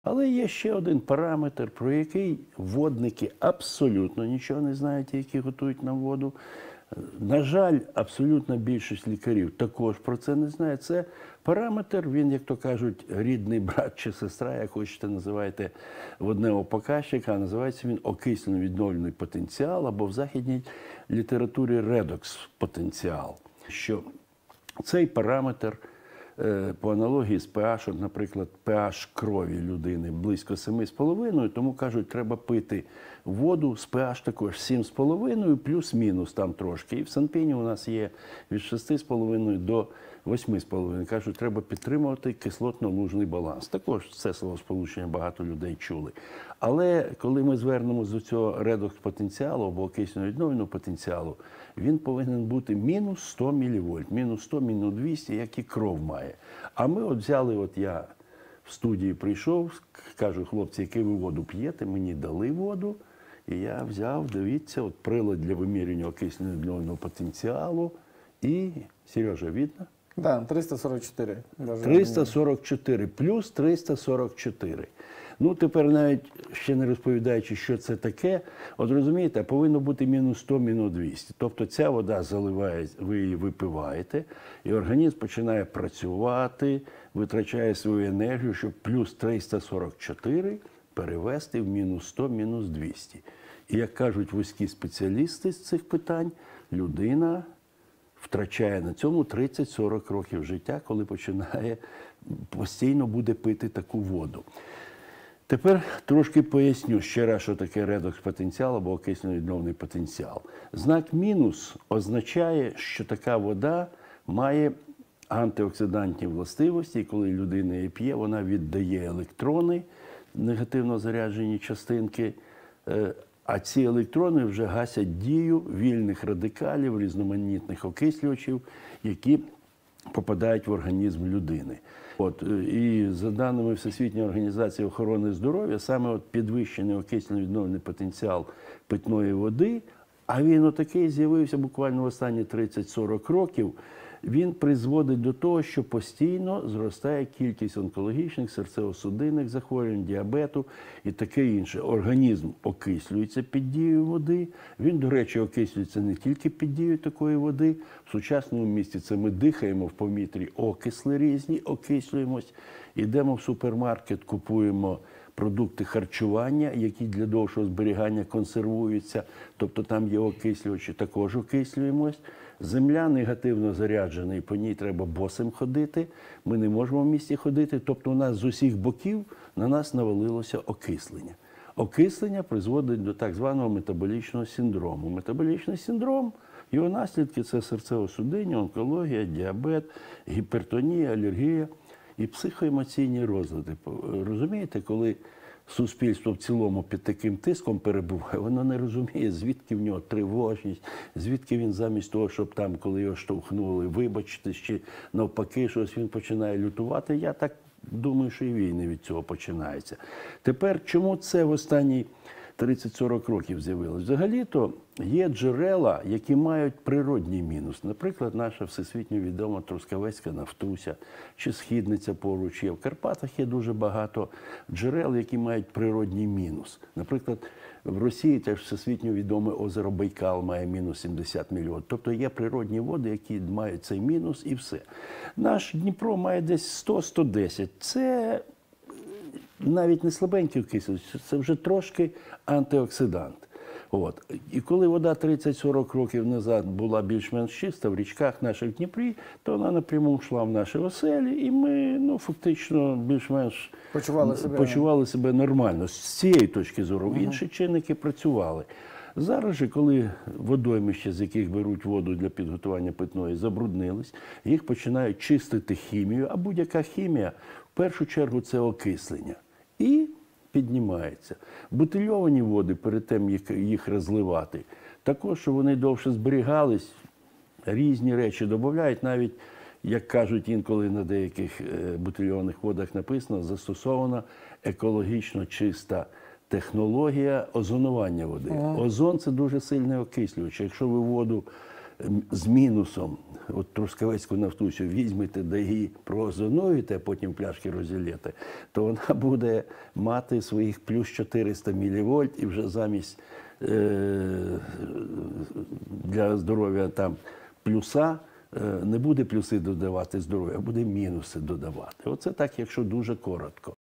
Але є ще один параметр, про який водники абсолютно нічого не знають, які готують нам воду. На жаль, абсолютна більшість лікарів також про це не знає. Це параметр, він, як то кажуть, рідний брат чи сестра, як хочете називайте, водневого показчика, а називається він окисленно-відновлювальний потенціал, або в західній літературі редокс-потенціал. Що цей параметр по аналогії з pH, от, наприклад, pH крові людини близько 7,5, тому кажуть, треба пити воду з pH також 7,5, плюс-мінус там трошки. І в Санпіні у нас є від 6,5 до 8,5. Кажуть, треба підтримувати кислотно-лужний баланс. Також це словосполучення багато людей чули. Але коли ми звернемося до цього редокс-потенціалу або окисленно-відновлювального потенціалу, він повинен бути мінус 100 мВ, мінус 100, мінус 200, як і кров має. А ми от взяли, от я в студії прийшов, кажу, хлопці, яку ви воду п'єте, мені дали воду, і я взяв, дивіться, от прилад для вимірювання окисленно-відновлювального потенціалу, і, Сережа, видно? Да, 344. 344, плюс 344. Ну, тепер навіть ще не розповідаючи, що це таке, от розумієте, повинно бути мінус 100, мінус 200. Тобто ця вода заливає, ви її випиваєте, і організм починає працювати, витрачає свою енергію, щоб плюс 344 перевести в мінус 100, мінус 200. І як кажуть вузькі спеціалісти з цих питань, людина втрачає на цьому 30-40 років життя, коли починає постійно буде пити таку воду. Тепер трошки поясню ще раз, що таке редокс-потенціал або окисленно-відновлений потенціал. Знак мінус означає, що така вода має антиоксидантні властивості, і коли людина її п'є, вона віддає електрони, негативно заряджені частинки, а ці електрони вже гасять дію вільних радикалів, різноманітних окислювачів, які попадають в організм людини. От, і за даними Всесвітньої організації охорони здоров'я, саме от підвищений окисленно-відновлювальний потенціал питної води, а він отакий з'явився буквально в останні 30-40 років, він призводить до того, що постійно зростає кількість онкологічних, серцево-судинних захворювань, діабету і таке інше. Організм окислюється під дією води. Він, до речі, окислюється не тільки під дією такої води. В сучасному місті це ми дихаємо в повітрі окисли різні, окислюємось, йдемо в супермаркет, купуємо продукти харчування, які для довшого зберігання консервуються, тобто там є окислювачі, також окислюємось. Земля негативно заряджена, і по ній треба босим ходити. Ми не можемо в місті ходити, тобто у нас з усіх боків на нас навалилося окислення. Окислення призводить до так званого метаболічного синдрому. Метаболічний синдром, його наслідки – це серцево-судинні, онкологія, діабет, гіпертонія, алергія і психоемоційні розлади. Розумієте, коли суспільство в цілому під таким тиском перебуває, воно не розуміє, звідки в нього тривожність, звідки він замість того, щоб там, коли його штовхнули, вибачитись, чи навпаки, щось він починає лютувати. Я так думаю, що і війни від цього починаються. Тепер, чому це в останні 30-40 років з'явилось? Взагалі-то є джерела, які мають природній мінус. Наприклад, наша всесвітньо відома Трускавецька Нафтуся чи Східниця поруч є. В Карпатах є дуже багато джерел, які мають природній мінус. Наприклад, в Росії теж всесвітньо відоме озеро Байкал має мінус 70 мільйонів. Тобто є природні води, які мають цей мінус і все. Наш Дніпро має десь 100-110. Це навіть не слабенький окислювач, це вже трошки антиоксидант. От. І коли вода 30-40 років назад була більш-менш чиста в річках наших Дніпрі, то вона напряму йшла в наші оселі, і ми фактично більш-менш почували себе нормально. З цієї точки зору інші чинники працювали. Зараз же, коли водоймища, з яких беруть воду для підготування питної, забруднились, їх починають чистити хімією, а будь-яка хімія, в першу чергу, це окислення. І піднімається. Бутильовані води, перед тим, як їх розливати, також, щоб вони довше зберігались, різні речі додають, навіть, як кажуть інколи на деяких бутильованих водах написано, застосована екологічно чиста технологія озонування води. Озон – це дуже сильний окислювач. Якщо ви воду з мінусом, от трускавецьку нафтусю візьмете, да її проозоновите, а потім пляшки розілєте, то вона буде мати своїх плюс 400 мілівольт і вже замість для здоров'я там плюса не буде плюси додавати здоров'я, а буде мінуси додавати. Оце так, якщо дуже коротко.